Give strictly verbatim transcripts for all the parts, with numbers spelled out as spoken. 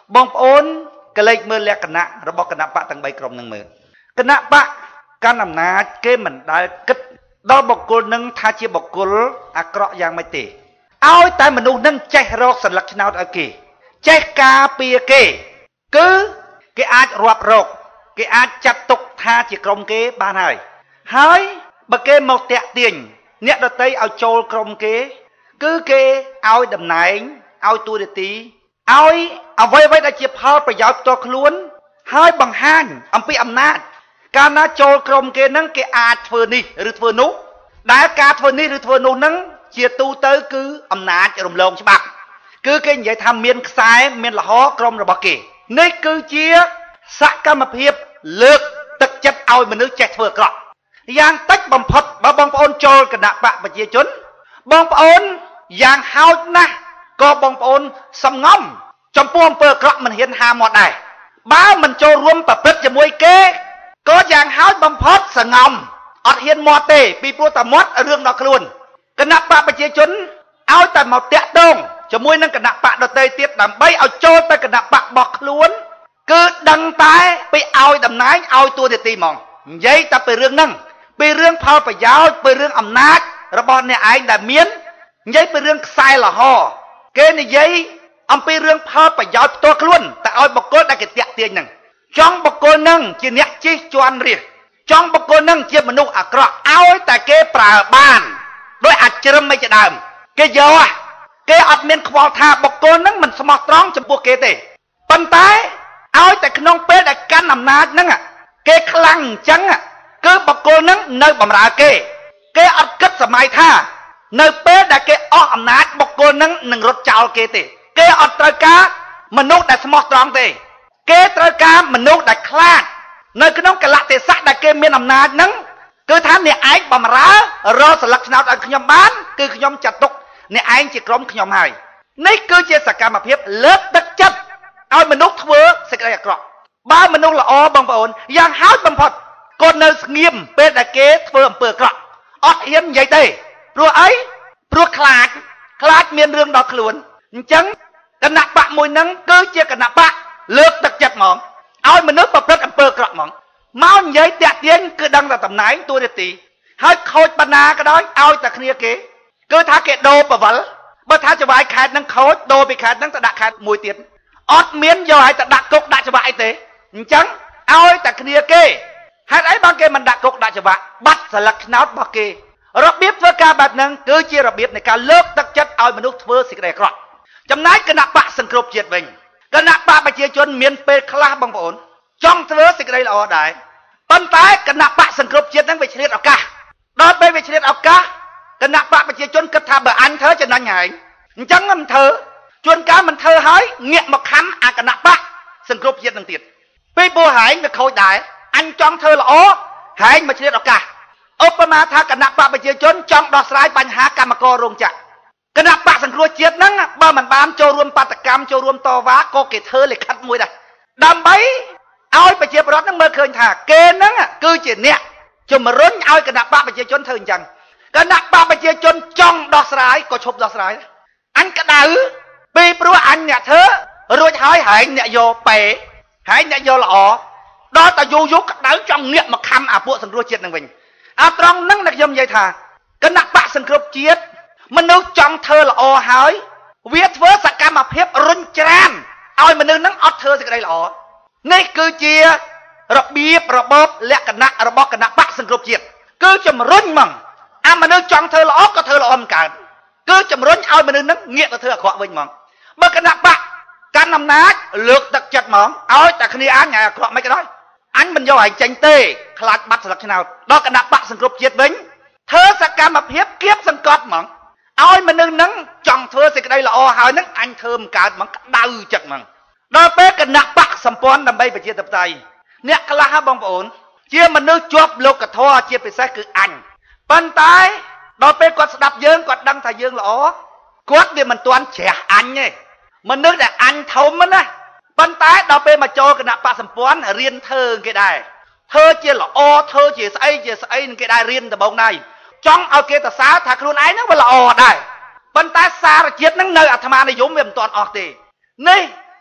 បងប្អូនកលេចមើលលក្ខណៈរបស់គណៈបកទាំងបីក្រុមនឹងមើលគណៈបកកាន់អំណាចគេមិនដែលគិតដល់បុគ្គលនឹងថាជាបុគ្គលអាក្រក់យ៉ាងម៉េចទេឲ្យតែមនុស្សនឹងចេះរកសន្លឹកឆ្នោតឲ្យគេចេះការពារគេគឺគេអាចរាប់រកគេអាចចាត់ទុកថាជាក្រុមគេបានហើយហើយបើគេមកតាក់ទាញអ្នកដតីឲ្យចូលក្រុមគេគឺគេឲ្យតំណែងឲ្យតួនាទីឲ្យអ្វីអ្វីដែលជាផលប្រយោជន៍ផ្ទាល់ខ្លួនហើយបង្ហាញអំពីអំណាចកាលណាចូលក្រុមគេនឹងគេអាចធ្វើនេះឬធ្វើនោះដែលការធ្វើនេះឬធ្វើនោះនឹងជាទូទៅគឺអំណាចរំលងច្បាប់គឺគេនិយាយថាមានខ្សែមានលហក្រុមរបស់គេនេះគឺជាសកម្មភាពលើកទឹកចិត្តឲ្យមនុស្សចេះធ្វើអាក្រក់យ៉ាងតិចបំផុតបើបងប្អូនចូលគណៈបកប្រជាជនបងប្អូនយ៉ាងហោចណាស់ក៏បងប្អូនសំងំចំពោះអំពើអាក្រក់មិនហ៊ានហាមាត់ដែរបើមិនចូលរួមប្រព្រឹត្តជាមួយគេក៏យ៉ាងហោចបំផុតសងំអត់ហ៊ានមាត់ទេពីព្រោះតែមាត់រឿងដល់ខ្លួនគណៈបកប្រជាជនឲ្យតែមកតាក់ទងជាមួយនឹងគណៈបកដទៃទៀតដើម្បីឲ្យចូលទៅគណៈបករបស់ខ្លួនគឺដឹងតែពីឲ្យតំណែងឲ្យតួនាទីហ្មងនិយាយតែពីរឿងហ្នឹងពីរឿងផលប្រយោជន៍ពីរឿងអំណាចរបស់អ្នកឯងដែលមាននិយាយពីរឿងខ្សែលហគេនិយាយអំពីរឿងផលប្រយោជន៍ផ្ទាល់ខ្លួនតែឲ្យបុគ្គលដែលគេតាក់ទាញហ្នឹងចង់បុគ្គលហ្នឹងជាអ្នកជិះជាន់រាជចង់បុគ្គលហ្នឹងជាមនុស្សអាក្រក់ឲ្យតែគេប្រើបានដោយអាចជ្រឹមមិនជាដើមគេយកគេអត់មានខ្វល់ថាបុគ្គលហ្នឹងមិនស្មោះត្រង់ចំពោះគេទេប៉ុន្តែឲ្យតែក្នុងពេលដែលកាន់អំណាចហ្នឹងគេខ្លាំងអញ្ចឹងគឺបុគ្គលហ្នឹងនៅបម្រើគេគេអត់គិតសម័យថានៅពេលដែលគេអស់អំណាចបុគ្គលហ្នឹងនឹងរត់ចោលគេទេគេអត់ត្រូវការមនុស្សដែលស្មោះត្រង់ទេគេត្រូវការមនុស្សដែលខ្លាចនៅក្នុងកលៈទេសៈដែលគេមានអំណាចហ្នឹងគឺថាអ្នកឯងបំរើរកស្លឹកឆ្នោតឲ្យខ្ញុំបានគឺខ្ញុំចាត់ទុកអ្នកឯងជាក្រុមខ្ញុំហើយនេះគឺជាសកម្មភាពលើកទឹកចិត្តឲ្យមនុស្សធ្វើសេចក្តីអាក្រក់បើមនុស្សល្អបងប្អូនយ៉ាងហោចបំផុតគាត់នៅស្ងៀមពេលដែលគេធ្វើអំពើអាក្រក់អត់ហ៊ាននិយាយទេព្រោះអីព្រោះខ្លាចខ្លាចមានរឿងដល់ខ្លួនអញ្ចឹងគណៈបកមួយហ្នឹងគឺជាគណៈបកលើកទឹកចិត្តហ្មងឲ្យមនុស្សប្រព្រឹត្តអំពើអាក្រក់ហ្មងមកនិយាយតាក់ទាញគឺដឹងតែតំណែងតួនាទីហើយខូចបណ្ណាក៏ដោយឲ្យតែគ្នាគេគឺថាគេដូរប្រវល់បើថាចវាយខេតហ្នឹងខូចដូរពីខេតហ្នឹងទៅដាក់ខេតមួយទៀតអត់មានយកឲ្យតែដាក់គុកដាក់ច្បាប់អីទេអញ្ចឹងឲ្យតែគ្នាគេហេតុអីបានគេមិនដាក់គុកដាក់ច្បាប់បាត់ស្លឹកឆ្នោតរបស់គេរបៀបធ្វើការបែបហ្នឹងគឺជារបៀបនៃការលើកទឹកចិត្តឲ្យមនុស្សធ្វើសេចក្តីអាក្រក់ចំណែកគណៈបកសង្គ្រោះជាតិវិញគណៈបកប្រជាជនមានពេលខ្លះបងប្អូនចង់ធ្វើសេចក្តីល្អដែរប៉ុន្តែគណៈបកសង្គ្រោះជាតិហ្នឹងវាឆ្លៀតឱកាសដល់ពេលវាឆ្លៀតឱកាសគណៈបកប្រជាជនគិតថាបើអញធ្វើចំណេញហើយអញ្ចឹងមិនធ្វើជួនកាលមិនធ្វើហើយងាកមកខំអាគណៈបកសង្គ្រោះជាតិនឹងទៀតពេលព្រោះហែងវាខូចដែរអញចង់ធ្វើល្អហែងមកឆ្លៀតឱកាសឧបមាថាគណៈបកប្រជាជនចង់ដោះស្រាយបញ្ហាកម្មកររោងចក្រគណៈបកសង្គ្រោះជាតិហ្នឹងបើមិនបានចូលរួមបាតកម្មចូលរួមតវ៉ាក៏គេធ្វើលិខិតមួយដែរដើម្បីឲ្យប្រជាពលរដ្ឋហ្នឹងមើលឃើញថាគេហ្នឹងគឺជាអ្នកជំរុញឲ្យគណៈបកប្រជាជនធ្វើអញ្ចឹងគណៈបកប្រជាជនចង់ដោះស្រាយក៏ឈប់ដោះស្រាយអញក្តៅពីព្រោះអញអ្នកធ្វើរួចហើយហែងអ្នកយកប៉េហែងអ្នកយកល្អដល់តែយូរយូរក្តៅចង់ងាកមកខំអាពួកសង្គ្រោះជាតិហ្នឹងវិញអាត្រង់ហ្នឹងដែលខ្ញុំនិយាយថាគណៈបកសង្គ្រោះជាតិមនុស្សចង់ធ្វើល្អហើយវាធ្វើសកម្មភាពរុញច្រានឲ្យមនុស្សហ្នឹងអត់ធ្វើសេចក្តីល្អនេះគឺជារបៀបរបបលក្ខណៈរបស់គណៈបកសង្គ្រោះជាតិគឺជំរុញហ្មងអាមនុស្សចង់ធ្វើល្អក៏ធ្វើល្អមិនកើតគឺជំរុញឲ្យមនុស្សហ្នឹងងាកទៅធ្វើអាក្រក់វិញហ្មងបើគណៈបកកាន់អំណាចលើកទឹកចិត្តហ្មងឲ្យតែគ្នាអញអាក្រក់មិនក៏ដោយអញមិនយកឲ្យចេញទេខ្លាចបាត់ស្លឹកឆ្នោតដល់គណៈបកសង្គ្រោះជាតិវិញធ្វើសកម្មភាពគៀបសង្កត់ហ្មងឲ្យមនុស្សហ្នឹងចង់ធ្វើសេចក្តីល្អហើយហ្នឹងអញធ្វើមិនកើតហ្មងក្តៅចិត្តហ្មងដល់ពេលគណៈបកសម្ព័ន្ធដើម្បីប្រជាធិបតេយ្យអ្នកខ្លះបងប្អូនជាមនុស្សជាប់លោកធម៌ជាពិសេសគឺអញប៉ុន្តែដល់ពេលគាត់ស្ដាប់យើងគាត់ដឹងថាយើងល្អគាត់វាមិនទាន់ជ្រះអញទេមនុស្សដែលអញធំណាប៉ុន្តែដល់ពេលមកចូលគណៈបកសម្ព័ន្ធរៀនធ្វើគេដែរធ្វើជាល្អធ្វើជាស្អីជាស្អីនឹងគេដែររៀនដំបូងដែរចង់ឲ្យគេទៅសារថាខ្លួនឯងហ្នឹងវាល្អដែរប៉ុន្តែសារជាតិហ្នឹងនៅអាត្មានិយមវាមិនទាន់អស់ទេនេះ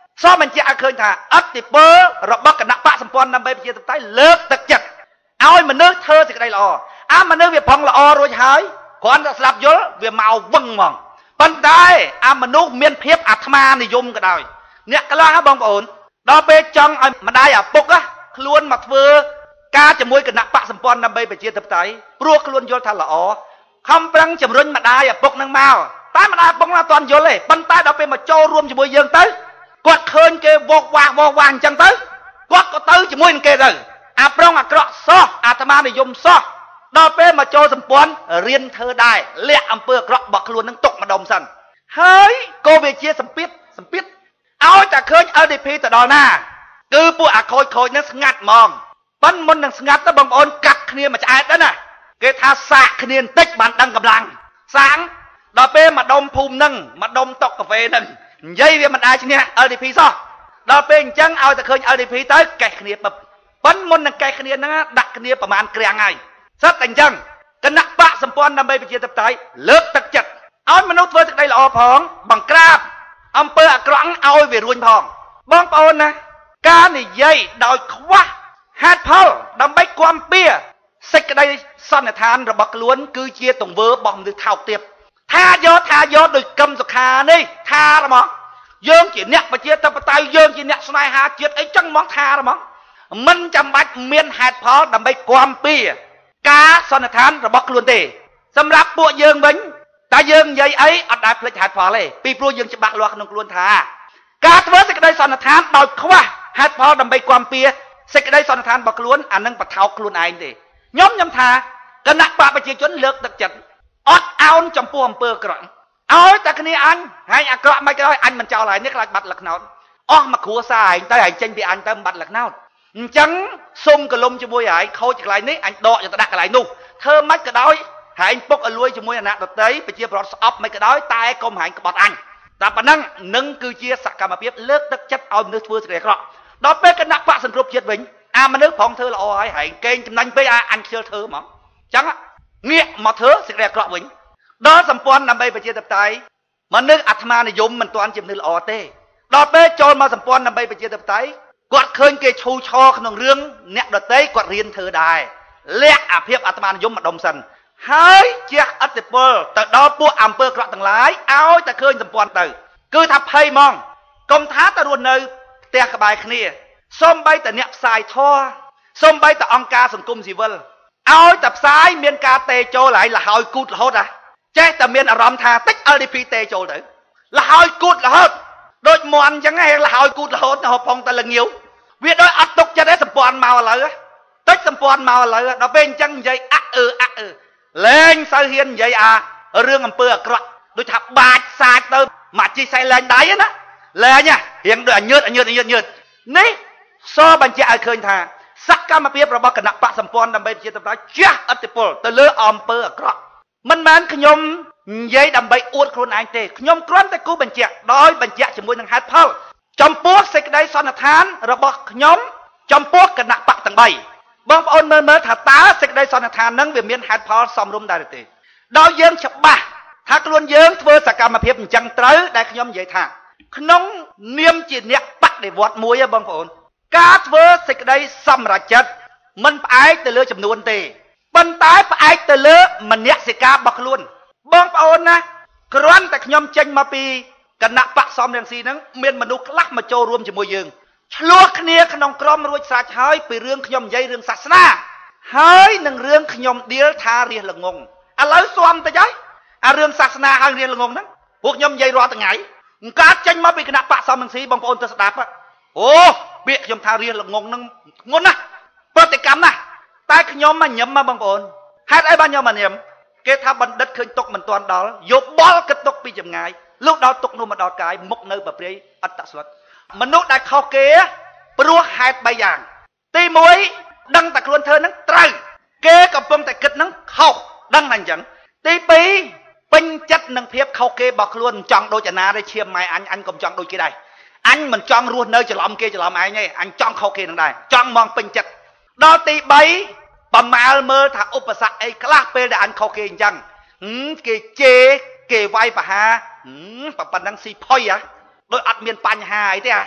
សោះបញ្ជាក់ឲ្យឃើញថាអតិពលរបស់គណៈបកសម្ព័ន្ធដើម្បីប្រជាធិបតេយ្យលើកទឹកចិត្តឲ្យមនុស្សធ្វើសេចក្តីល្អអាមនុស្សវាផងល្អរួចហើយគ្រាន់តែស្ដាប់យល់វាមកវឹងហ្មងប៉ុន្តែអាមនុស្សមានភាពអាត្មានិយមក៏ដោយអ្នកខ្លះបងប្អូនដល់ពេលចង់ឲ្យម្ដាយឪពុកខ្លួនមកធ្វើការជាមួយគណៈបកសម្ព័ន្ធដើម្បីប្រជាធិបតេយ្យព្រោះខ្លួនយល់ថាល្អខំប្រឹងជំរុញម្ដាយឪពុកនឹងមកតែម្ដាយឪពុកណាអត់ទាន់យល់ទេប៉ុន្តែដល់ពេលមកចូលរួមជាមួយយើងទៅគាត់ឃើញគេវោកវាស់វោកវាស់អញ្ចឹងទៅគាត់ក៏ទៅជាមួយនឹងគេទៅអាប្រុងអាក្រក់សោះអាត្មានិយមសោះដល់ពេលមកចូលសម្ព័ន្ធរៀនធ្វើដែរលាក់អំពើអាក្រក់របស់ខ្លួននឹងទុកម្ដុំសិនហើយក៏វាជាសម្ពាធសម្ពាធឲ្យតែឃើញ แอล ดี พี ទៅដល់ណាគឺពួកអាខូចខូចនឹងស្ងាត់ហ្មងប៉ុន្តែមុននឹងស្ងាត់ទៅបងប្អូនកាត់គ្នាមួយឆ្អែតទៅណាគេថាសាកគ្នាបន្តិចបានដឹងកម្លាំងសាងដល់ពេលម្ដុំភូមិនឹងម្ដុំតុកកាហ្វេនឹងនិយាយវាមិនអាចឈ្នះ แอล ดี พี សោះដល់ពេលអញ្ចឹងឲ្យតែឃើញ แอล ดี พี ទៅកេះគ្នាបិបប៉ុន្តែមុននឹងកេះគ្នាហ្នឹងដាក់គ្នាប្រមាណក្រាំងហើយសិតតែអញ្ចឹងគណៈបកសម្ព័ន្ធដើម្បីប្រជាធិបតេយ្យលើកទឹកចិត្តឲ្យមនុស្សធ្វើសេចក្តីល្អផងបង្ក្រាបអំពើអាក្រក់ឲ្យវារួញផងបងប្អូនណាការនិយាយដោយខ្វះហេតុផលដើម្បីគាំពៀសេចក្តីសន្និដ្ឋានរបស់ខ្លួនគឺជាទង្វើរបស់មនុស្សថោកទាបថាយកថាយកដោយកឹមសុខានេះថាហ្មងយើងជាអ្នកប្រជាធិបតេយ្យយើងជាអ្នកស្នេហាជាតិអីចឹងហ្មងថាហ្មងមិនចាំបាច់មានហេតុផលដើម្បីគាំពៀការសន្និដ្ឋានរបស់ខ្លួនទេសម្រាប់ពួកយើងវិញតែយើងនិយាយអីអត់ដែលភ្លេចហេតុផលទេពីព្រោះយើងច្បាស់លាស់ក្នុងខ្លួនថាការធ្វើសេចក្តីសន្និដ្ឋានដោយខ្វះហេតុផលដើម្បីគាំពៀសេចក្តីសន្និដ្ឋានរបស់ខ្លួនអានឹងបថោកខ្លួនឯងទេខ្ញុំខ្ញុំថាគណៈបកប្រជាជនលើកទឹកចិត្តអត់អោនចំពោះអំពើអាក្រក់ឲ្យតែគ្នាអញហើយអាក្រក់មិនក៏ដោយអញមិនចោលហើយនេះខ្លាចបាត់លក្ខណោតអស់មកគ្រួសារឯងទៅឯងចេញពីអញទៅបាត់លក្ខណោតអញ្ចឹងសុំកលុំជាមួយឯងខូចកន្លែងនេះអញដកយកទៅដាក់កន្លែងនោះធ្វើមិនក៏ដោយហែងពុកឲ្យលួយជាមួយអាណដតីប្រជាប្រដ្ឋស្អប់មិនក៏ដោយតែកុំហែងក្បត់អញតែប៉ុណ្ណឹងនឹងគឺជាសកម្មភាពលើកទឹកចិត្តឲ្យមនុស្សធ្វើសេចក្តីអាក្រក់ដល់ពេលគណៈបកសង្គ្រោះជាតិវិញអាមនុស្សផងធ្វើល្អហើយហែងកេងចំណេញពេកអាអញខ្ជិលធ្វើហ្មងអញ្ចឹងងាកមកធ្វើសេចក្តីអាក្រក់វិញដល់សម្ព័ន្ធដើម្បីប្រជាធិបតេយ្យមនុស្សអាត្មានិយមមិនទាន់ជាមនុស្សល្អទេដល់ពេលចូលមកសម្ព័ន្ធដើម្បីប្រជាធិបតេយ្យគាត់ឃើញគេឈូឆរក្នុងរឿងអ្នកដតីគាត់រៀនធ្វើដែរលាក់អាភិបអាត្មានិយមម្ដុំសិនហើយជះឥទ្ធិពលទៅដល់ពួកអំពើក្រក់ទាំងឡាយឲ្យតែឃើញសម្ព័ន្ធទៅគឺថាភ័យហ្មងកុំថាតែរស់នៅផ្ទះក្បែរគ្នាសូម្បីតែអ្នកផ្សាយធម៌សូម្បីតែអង្គការសង្គមស៊ីវិលឲ្យតែផ្សាយមានការតេចូលហើយលហើយគូតរហូតណាចេះតែមានអារម្មណ៍ថាតិច แอล ดี พี តេចូលទៅលហើយគូតរហូតដូចមន់អញ្ចឹងឯងលហើយគូតរហូតហូបផងតែល្ងាវវាដោយអត់ទុកចិត្តឯសម្ព័ន្ធមកឥឡូវតិចសម្ព័ន្ធមកឥឡូវដល់ពេលអញ្ចឹងនិយាយអើអឺអើអឺលែងសូវហ៊ាននិយាយអារឿងអំពើអាក្រក់ដូចថាបាចសាចទៅមកជីសែលែងដៃណាលែងរៀងដូចអញើតអញើតអញើតញើតនេះសបញ្ជាក់ឲ្យឃើញថាសកម្មភាពរបស់គណៈបកសម្ព័ន្ធដើម្បីប្រជាធិបតេយ្យជះឥទ្ធិពលទៅលើអំពើអាក្រក់មិនមែនខ្ញុំនិយាយដើម្បីអួតខ្លួនឯងទេខ្ញុំគ្រាន់តែគូបញ្ជាក់ដោយបញ្ជាក់ជាមួយនឹងហេតុផលចំពោះសេចក្តីសន្និដ្ឋានរបស់ខ្ញុំចំពោះគណៈបកទាំងបីបងប្អូនមើលមើលថាតើសេចក្តីសន្និដ្ឋាននឹងវាមានហេតុផលសមរម្យដែរទេដោយយើងច្បាស់ថាខ្លួនយើងធ្វើសកម្មភាពអញ្ចឹងត្រូវដែលខ្ញុំនិយាយថាក្នុងនាមជាអ្នកបដិវត្តមួយបងប្អូនការធ្វើសេចក្តីសម្រេចចិត្តមិនផ្អែកទៅលើចំនួនទេប៉ុន្តែផ្អែកទៅលើមនសិការរបស់ខ្លួនបងប្អូនណាគ្រាន់តែខ្ញុំចេញមកពីគណៈបកសំរងស៊ីហ្នឹងមានមនុស្សខ្លះមកចូលរួមជាមួយយើងឆ្លោះគ្នាក្នុងក្រុមរួចស្រេចហើយពីរឿងខ្ញុំនិយាយរឿងសាសនាហើយនឹងរឿងខ្ញុំដៀលថារះល្ងងឥឡូវស៊ាំតិចហើយអារឿងសាសនាហើយរះល្ងងហ្នឹងពួកខ្ញុំនិយាយរាល់ថ្ងៃអង្ការចេញមកពីគណៈបកសំរងស៊ីបងប្អូនទៅស្ដាប់អូពាក្យខ្ញុំថារះល្ងងហ្នឹងងន់ណាស់ប្រតិកម្មណាស់តែខ្ញុំមកញឹមមកបងប្អូនហេតុអីបានខ្ញុំមកញឹមគេថាបណ្ឌិតឃើញទុកមិនទាន់ដល់យកបល់គិតទុកពីចម្ងាយលោកដល់ទុកនោះមកដល់កាយមុខនៅប្រព្រៃអត្តស្លុតមនុស្សដែលខុសគេព្រោះហេតុបីយ៉ាងទីមួយដឹងតែខ្លួនធ្វើហ្នឹងត្រូវគេកំពុងតែគិតហ្នឹងខុសដឹងតែអញ្ចឹងទីពីរពេញចិត្តនឹងភាពខុសគេរបស់ខ្លួនចង់ដូចអាណាទេឈាមម៉ែអញអញកុំចង់ដូចគេដែរអញមិនចង់រស់នៅច្រឡំគេច្រឡំឯងទេអញចង់ខុសគេនឹងដែរចង់មកពេញចិត្តដល់ទីបីប្រមាលមើលថាឧបសគ្គអីខ្លះពេលដែលអញខុសគេអញ្ចឹងគេជេរគេវាយប្រហារប៉ុណ្ណឹងស៊ីផុយហ៎ដោយអត់មានបញ្ហាអីទេហ៎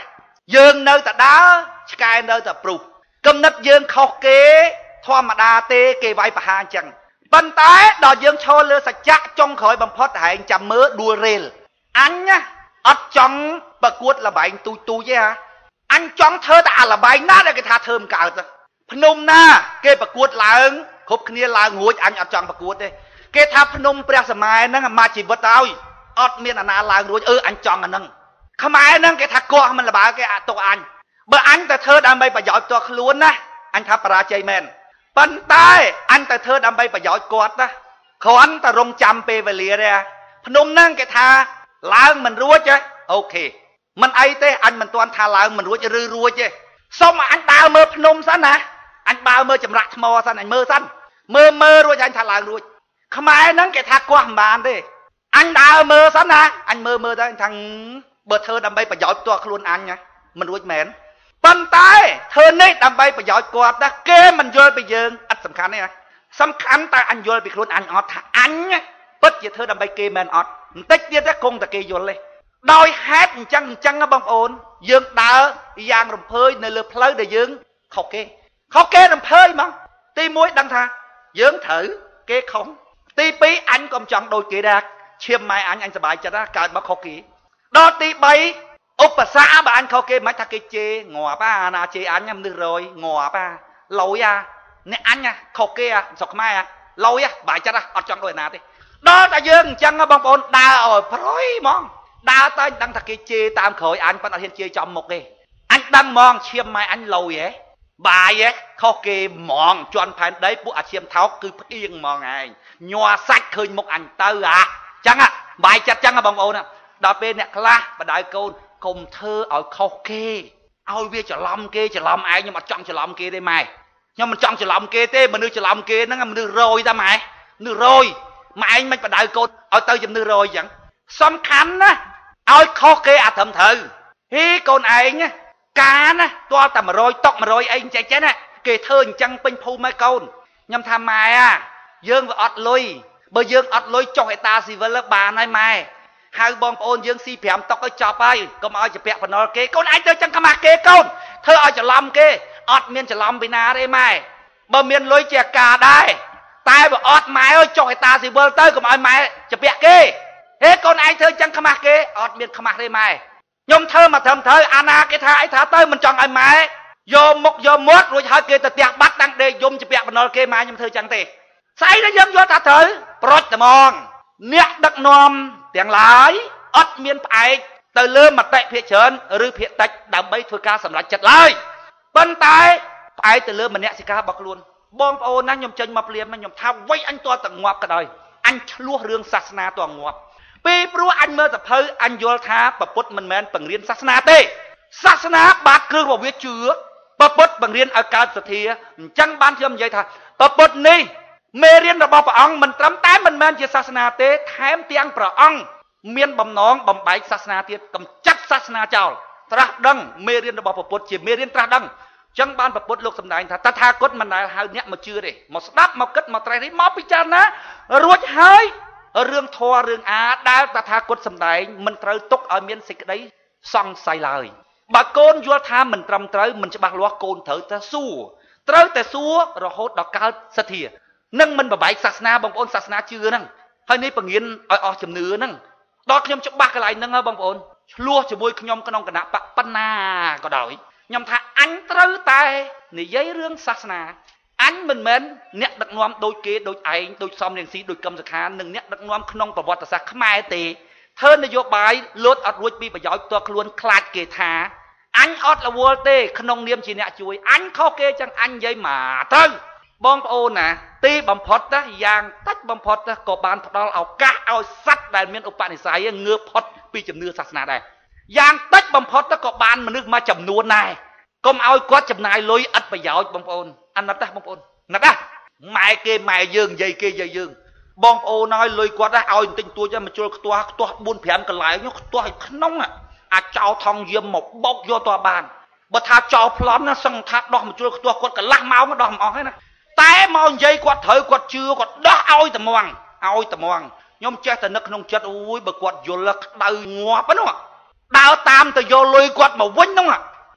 dương nơi ta đá sky nơi ta pru cầm nắp dương khóc kế thoa mà đa tê kê vai bà hàng chẳng bần tái đò dương cho lơ sạch chắc trong khỏi bằng phót hãy chạm mớ đua rêl anh nhá ớt trong bà cuốt là bà anh tui tui chứ hả anh trong thơ ta là bà anh nát cái thà thơm cả rồi nôm na kê bà cuốt là ứng khúc kia là ngồi anh ớt trong bà cuốt đây kê thà nôm bè sà mai nâng mà chỉ vật tao ớt miên là na là ngồi ơ anh trong là nâng không ai nâng cái thà cô mình là bà cái tổ anh bởi anh ta thơ đam mê bà giỏiตัวluônนะanh thà bà chạy men bần tay anh ta thơ đam mê bà giỏi quạt đó khốn ta rong chăm pe về lìa ra nôm nâng cái thà láng mình ruột chứ ok mình ai thế anh mình toàn thà láng mình ruột chứ rư ruột chứ xong mà anh bao mơ nôm sẵn nè anh bao mơ chầm rạc mò sẵn anh mơ sẵn mơ mơ ruột anh thà láng ruột không ai nâng cái thà qua bàn đi anh bao mơ sẵn nè anh mơ mơ đó anh thằng bờ thơ đam mê bà giỏiตัวluôn anh nha mình ruột mến bần tay thơ này đam mê bà giỏi quạt đó kê mình vô bây giờ anh sầm khăn này sầm khăn ta anh vô bị luôn anh ọt anh nhá bất giờ thơ đam mê kê men ọt tích tiết các công ta kê vô lên đôi hát chăng chăng ở bông ồn dương đỡ giang rồng phơi nơi lừa phơi để dương khóc kê khóc kê rồng phơi mà ti muối đăng tha dương thử kê không ti pí anh còn chọn đôi kê đạt chiêm mai anh anh sẽ bài cho đó cả mà khóc kỹ đó ti bay ốp bà xã bà anh khóc kê mấy thằng kê chê ngòa ba na chê anh nhầm được rồi ngòa ba lâu à nè anh nha khóc kê à sọc mai à lâu à bài cho đó ở trong đôi nào đi đó ta dương chăng ở bông ồn đà ở phối mong đà ta đang thật cái chê tam khởi anh vẫn ở hiện chê trong một đi anh đang mong chiêm mai anh lâu vậy bài ấy khó kê mong cho anh phải đấy bộ à chiêm tháo cứ phát yên mong này nhòa sách khơi một anh tơ à chăng à bài chặt chăng ở bông ồn à đó bên nè la và đại côn cùng thơ ở khó kê ôi bia trở lòng kê trở lòng ai nhưng mà trong trở lòng kê đây mày nhưng mà trong trở lòng kê tê mà đưa trở lòng kê nó mình đưa rồi ta mày đưa rồi mà anh mới phải đại côn ở tới chùm đưa rồi chẳng xóm khánh á ôi khó kê à thầm thử hí con anh á cá á toa tầm rồi tóc mà rồi anh chạy chết á kê thơ chăng pinh phu mấy con nhằm tham mai à dương và ọt lôi bởi dương ọt lôi cho hệ ta gì với lớp bà này mày hai bom ôn dương si phèm tóc cái chọp ai còn ai chụp bẹt phần nó kê con anh tới chẳng cầm kê con thơ ai chở lòng kê ọt miên chở lòng bên na đây mày bờ miên lôi chè cà đây tai bảo ọt mày ơi cho người ta gì bơ tới còn ai mày chụp bẹt kê thế con anh thơ chẳng khăm kê ọt miên khăm đây mày nhung thơ mà thầm thơ ana cái thà ấy thà tới mình chọn ai mày vô một vô mốt rồi hai kê ta tiạc bắt đang đây dùng chụp bẹt phần nó kê mày nhung thơ chẳng tì say nó dân vô ta thử prot tầm mong nét đất nom tiếng lái ọt miên phải từ lơ mặt tệ phía trên rư phía tách đầm bay thôi ca sầm lại chật lại bên tay phải từ lơ mà nét xì ca bọc luôn bom ôn anh nhom chân mập liềm anh nhom thao vây anh to tận ngoạp cả đời anh lúa rương sát na toàn ngoạp pi pru anh mơ tập hơi anh vô tha bậc bút mình men bằng riêng sát na tê sát na bát cương vào viết chứa bậc bút bằng riêng ở cao sệt thìa chẳng ban châm vậy thà bậc bút ni mê riêng là bao ông mình trắm tái mình men chia sát na tê thém tiếng ông miên bầm nón bầm bái sát na tiết cầm chắc sát na chào tra đăng mê riêng là bao bậc bút chỉ mê riêng tra đăng chẳng ban bậc bút lục sầm đại ta tha cốt mình là hai nhẹ mà chưa đi một đáp một cất một trai đấy móp bị chán á ruột hơi rương thoa rương á đã ta tha cốt sầm đại mình trời túc ở miền xịt đấy xong sai lời bà côn vua tha mình trầm trời mình sẽ bạc loa côn thở ta xua trời ta xua rồi hốt đọc cao sát thìa nâng mình bà bái sát na bông ôn sát na chưa nâng hơi ní bằng nghiên ở ở chấm nứa nâng đó nhom chụp bạc cái lại nâng ở bông ôn lua cho bôi nhom cái nông cái nạp bạc panna có đòi nhom tha anh trâu tay này giấy rương sát na anh mình mến nét đặc nom đôi kia đôi ảnh đôi xóm liền xí đôi cầm giặc hà nâng nét đặc nom không bảo vật sát khmai tì thơ này vô bài lốt ở ruột bi bà giỏi to luôn khlat kê thà anh ót là vua tê không niêm chỉ nè chuối anh khó kê chẳng anh giấy mà thơ bom ôn nè ti bầm phật đó giang tách bầm phật đó có bàn phật đó ao cá ao sắt đại miền úc bạn này sai ngựa phật pi chấm nưa sát na đây giang tách bầm phật đó có bàn mà nước ma chấm nuôn này công ao quát chấm này lối ắt bà giỏi bom ôn anh nát bom ôn nát á mày kê mày dương dây kê dây dương bom ôn nói lối quát đó ao tinh tua cho mà cho tua tua buôn phèm cái lại nhá tua nóng à à chào thong diêm một bốc vô tua bàn bờ thà chào plon nó sang thà đo mà cho tua quát cái lắc máu nó đo mà hết nè té mò dây quát thời quát chưa quát đó ao tầm hoàng ao tầm hoàng nhom chết từ nước nông chết ui bờ quát vô lực đời ngoa bắn nó đào tam từ vô lôi quát mà quấn đúng không ạ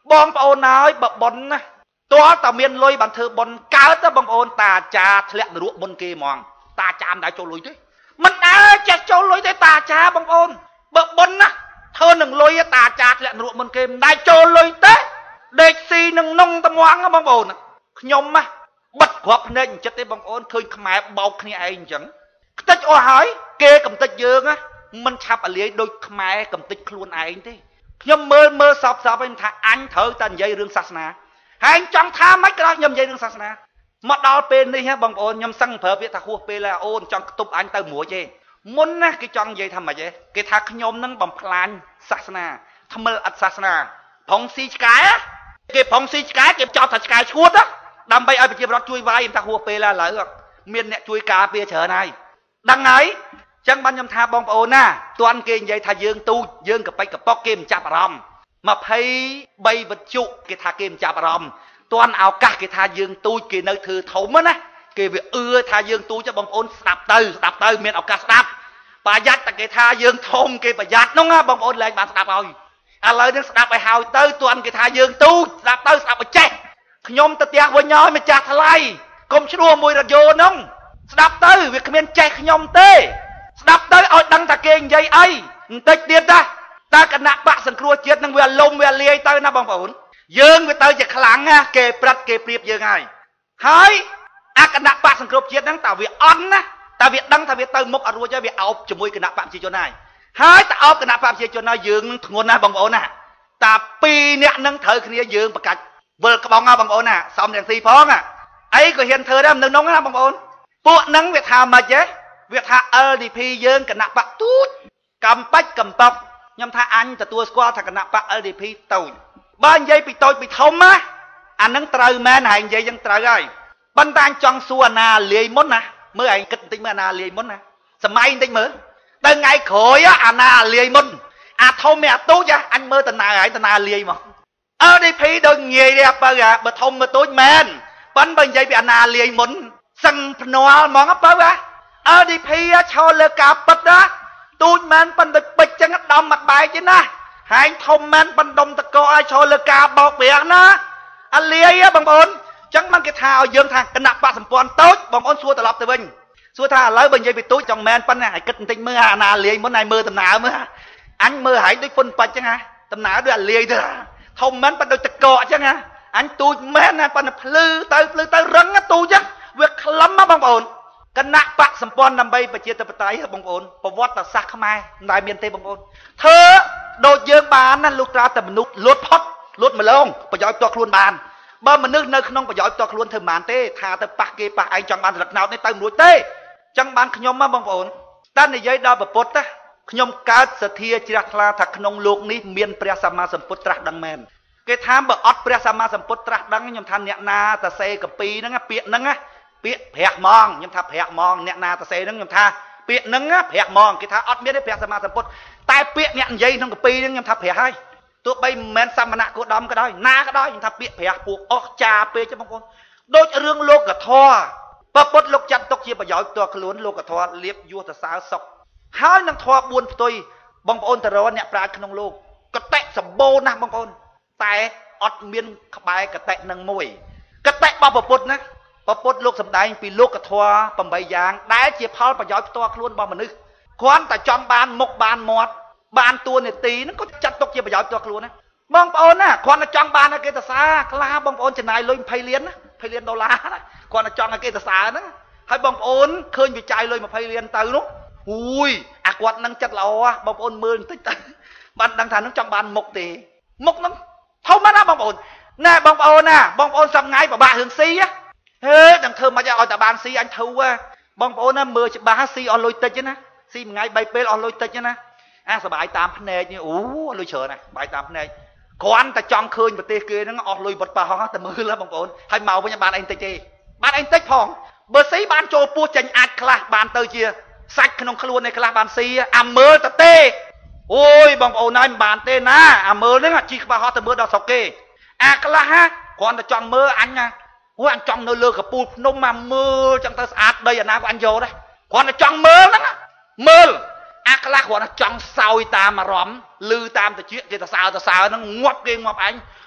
บองปอนน้อยแบบบนนะตัวแต่เมียนลอยบันเทอบนเกิดแต่บางอนตาจาทะเลนรุบนเกมองตาจามได้โจลุยด้วยมันได้จะโจลุยได้ตาจาบางอนแบบบนนะเธอหนึ่งลอยตาจาทะเลนรุบนเกมได้โจลุยเต้เด็กซีหนึ่งนงตะมวังบางอนขยมมะบัดขวับเนี่ยจะได้บางอนเคยขมายเบาขนี้ไอ้จังติดโอ้หายเกกับติดเยอะนะมันชับอะไรโดยขมายกับติดครูนไอ้ที่ยมเมื่อเมื่อสอบสอบเป็นทางอันเธอตันใหญ่เรื่องศาสนาหายจังท่าไม่กระยมใหญ่เรื่องศาสนามาดาวเป็นนี่ฮะบางอนยมสั่งเผอเพียตะขัวเป็นแล้วโอนจังตุบอันเติมหัวเจมุนนะกิจังใหญ่ทำไมเจกิทักขยมนั่งบ่มพลานศาสนาทำเมื่ออัศาสนาพองซีสกายเก็บพองซีสกายเก็บจอบถัดสกายชุดอ่ะดำไปเอาไปเก็บรถช่วยไว้ตะขัวเป็นแล้วเหรอเมียนเนี่ยช่วยกาเปียเฉยนายดังไงจังบันยมทาบองโอนน่ะตัวอันเกณฑ์ใหญ่ทายืงตู้ยืงกับไปกับป๊อกเกมจับรำมาเพย์ใบบรรจุกิทาเกมจับรำตัวอันเอากะกิทายืงตู้กินในถือถมนะเกวิเอือทายืงตู้จะบองโอนสับเตอร์สับเตอร์เมียนเอากะสับปายัดแต่กิทายืงทมเกปยัดน้องอ่ะบองโอนแรงบางสับเอาอะไรนึกสับไปหาวเตอร์ตัวอันกิทายืงตู้สับเตอร์สับไปเจ๊ขยมตะเตียงวันย้อยมาจากทลายกรมชัวมวยระโยน้องสับเตอร์วิขมิ้นเจ๊ขยมเต้ดับเตยเอาดังตะเกียงใหญ่ไอ้เตยเดียดนะตากระนักปะสังครัวเจียดนั่งเวลลมเวลเลียเตยนะบางปุ่นยืงเวเตยจะขลังฮะเก็บปลัดเก็บเปรียบยังไงหายอากระนักปะสังครัวเจียดนั่งตาเวอันนะตาเวดังตาเวเตยมกอรัวจะเวเอาจมูกกระนักปะจีจนายหายตาเอากระนักปะจีจนายยืงทงนนะบางปุ่นนะตาปีเนี่ยนั่งเธอคนนี้ยืงประกาศเบิกกระบอกงาบางปุ่นนะสามอย่างสี่พ้องอ่ะไอ้ก็เห็นเธอได้หนึ่งน้องนะบางปุ่นพวกนั่งเวทามาเจ๊เวียดทาเอลดีพีเยิงกันนักปะตูดกำปัดกำปอกยำทาอันแต่ตัวสกอตกันนักปะเอลดีพีตูดบ้านยัยไปตูดไปทมมะอันนั้นตราแม่นายยัยยังตราไงบรรดาจังสัวนาเลียมดนะเมื่อไอ้กินติเมื่อนาเลียมดนะสมัยติเมื่อแต่ไงขอยอะอันนาเลียมดอาทมแม่ตูดจ้ะอันเมื่อตนาไอ้ตนาเลียมั้งเอลดีพีโดนเงียเรียบไปอะมาทมมาตูดแมนบรรดายัยไปอันนาเลียมดสังพนัวมองไปวะเออดีพีชาวเลกาปัดนะตูนมันปันตะปิดจังดำมัดใบจีนะหายทมมันปันดมตะโกไอชาวเลกาบอกเบียงนะอันเลียบางคนจังมันกระทาเอาเยืองทางกระหนักปะสัมปอนโต๊ดบางคนซัวตลอดตะเวนซัวท่าแล้วบังยัยไปตูจังแมนปันหายกึศติเมื่อนาเลียมันในมือตำหนาเมื่ออันมือหายด้วยปนปัดจังไงตำหนาด้วยอันเลียเถอะทมมันปันโดยตะโกจังไงอันตูแมนปันพลือเตยพลือเตยรังตูจังเวกคล้ำมาบางคนกันนักปะสัมปอนนำไปประเจตปไตยบางคนประวัติศาสตร์ขมายนายเมียนเตบางคนเธอโดยเยืองบานนั่นลูกตาแต่มนุษย์ลดพอดลดมาลงประโยชน์ตัวครวนบานบ้ามันนึกในขนมประโยชน์ตัวครวนเธอมานเต้ทาแต่ปะเกปะไอจังบานหลักนาวในเติมรวยเต้จังบานขยมมาบางคนด้านในยัยดาวแบบปดนะขยมการเสถียรจิรักลาถักขนมโลกนี้เมียนเปรียสัมมาสัมพุทธดังแมนเกถามแบบอดเปรียสัมมาสัมพุทธดังยมทันเนี่ยนาแต่เซกับปีนั่งเปียนั่งเปียแผกมองยมทาแผกมองเนี่ยนาตะเซนึงยมทาเปียนึงอะแผกมองกิทาอดเมียได้แผกสมาสัมพุทธแต่เปียเนี่ยยัยนั่งกับปีนึงยมทาแผกให้ตัวใบแมนสัมมณะกูดำก็ได้นาก็ได้ยมทาเปียแผกปลูกออกจ่าเปียจะบางคนโดยเรื่องโลกกระทอพระพุทธโลกจันตกเชียประโยชน์ตัวขลุ่นโลกกระทอเลียบยัวตะสาวศกหานังทอบุญตุยบางคนตะร้อนเนี่ยปราขนงโลกกระแตะสมบูรณ์นะบางคนแต่อดเมียนขบายกระแตะนังมวยกระแตะบาปพุทธนะพระพุทธโลกสำได้ปีโลกกระทัวปมใบยางได้เจียพอประโยชน์ตัวคล้วนบอมนึกควันแต่จอมบานมกบานมอดบานตัวเนี่ยตีนั่นก็จัดตกเจียประโยชน์ตัวคล้วนนะบางปอนนะควันจอมบานอะเกตสาคลาบางปอนจะนายลอยไพเลียนนะไพเลียนดอลลาร์นะควันจอมอะเกตสานะให้บางปอนเคยวิจัยเลยมาไพเลียนเตอนุหุยอากวัดนั่งจัดเราอะบางปอนมือติดตบันดังฐานนั่งจอมบานมกตีมกนั่งเท่ามานะบางปอนน่ะบางปอนนะบางปอนสับไงแบบบาหึงซีอะเฮ้ยดังเธอมาจะเอาแต่บานซีอันเธอว่าบางปอนนะมือจะบาซีออนลอยติดนะซีไงใบเปลออนลอยติดนะอ่ะสบายตามพเนจนี่โอ้ลอยเฉยนะสบายตามพเนจก่อนแต่จอมคืนประเทศเกย์นั่งออกลอยบดปลาห้องแต่มือแล้วบางปอนให้เมาพยาบาลเองเตจีบานเองเตจพองเบอร์ซีบานโจปูจังอัดคลาบานเตยเจียสักขนมขลุ่นในคลาบานซีอ่ะมือตะเต้โอ้ยบางปอนนายบานเต้นะอ่ะมือนั่งอ่ะจีบาห้องแต่มือดอกสกีอ่ะคลาฮะก่อนแต่จอมมืออันไงว่าอันจังเนื้อเลือกกับปูนมมามือจังตาสะอาดได้ยานาก็อันโยได้ก่อนอันจังมือนั่นนะมืออักลักก่อนอันจังซอยตามมารอมลือตามแต่เจี๊ยตาสาวตาสาวนั่งงวบเกงงวบอัน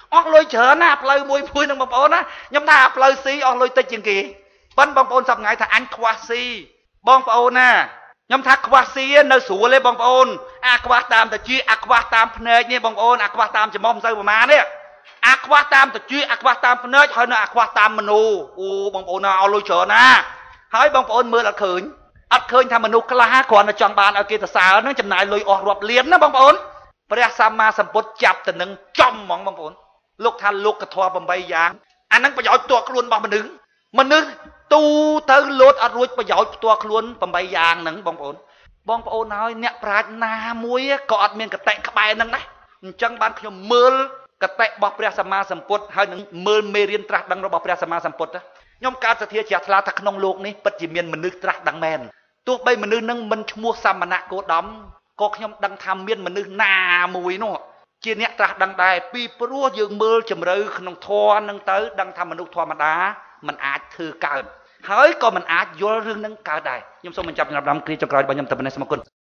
អស់លុយច្រើនណាផ្លូវមួយមួយនឹងបងប្អូនណាខ្ញុំថាផ្លូវស៊ីអស់លុយតិចជាងគេប៉ុន្តែបងប្អូនសប្ងៃថាអញខ្វះស៊ីបងប្អូនណាខ្ញុំថាខ្វះស៊ីនៅស្រួលទេបងប្អូនអាខ្វះតាមតាជាអាខ្វះតាមភ្នែកនេះបងប្អូនអាខ្វះតាមច្រមុះមិនសូវប្រមាណទេអាខ្វះតាមតាជាអាខ្វះតាមភ្នែកហើយនៅអាខ្វះតាមមនោអូបងប្អូនណាអស់លុយច្រើនណាហើយបងប្អូនមើលអត់ឃើញអត់ឃើញថាមនុស្សខ្លះគ្រាន់តែចង់បានឲ្យគេសរសើរនឹងចំណាយលុយអស់រាប់លានណាបងប្អូនព្រះសម្មាសម្ពុទ្ធចាប់ទៅនឹងចំហ្មងបងប្អូនលោកថាលោកកធម៌ប្រាំបីយ៉ាងអាហ្នឹងប្រយោជន៍ផ្ទាល់ខ្លួនរបស់មនុស្សមនុស្សទូទៅលោតអត់រួចប្រយោជន៍ផ្ទាល់ខ្លួនប្រាំបីយ៉ាងហ្នឹងបងប្អូនបងប្អូនហើយអ្នកប្រាជ្ញណាមួយក៏អត់មានកតិក្បែរហ្នឹងដែរអញ្ចឹងបានខ្ញុំមើលកតិរបស់ព្រះសម្មាសម្ពុទ្ធហើយនឹងមើលមេរៀនត្រាស់ដឹងរបស់ព្រះសម្មាសម្ពុទ្ធខ្ញុំកើតសទ្ធាជ្រះថ្លាថាក្នុងโลกនេះពិតជាមានមនុស្សត្រាស់ដឹងមែនទោះបីមនុស្សនឹងមិនឈ្មោះសមណៈគោតមក៏ខ្ញុំដឹងថាមានមនុស្សណាមួយនោះជាអ្នកត្រាស់ដឹងដែរពីព្រោះយើងមើលជំរឿក្នុងធម៌នឹងទៅដឹងថាមនុស្សធម្មតាมันអាចធ្វើកើតហើយក៏มันអាចយល់រឿងនឹងកើតដែរខ្ញុំសូមបញ្ចប់ចំណាប់ដំគ្រាចុងក្រោយរបស់ខ្ញុំទៅប៉ុណ្ណេះសូមអរគុណ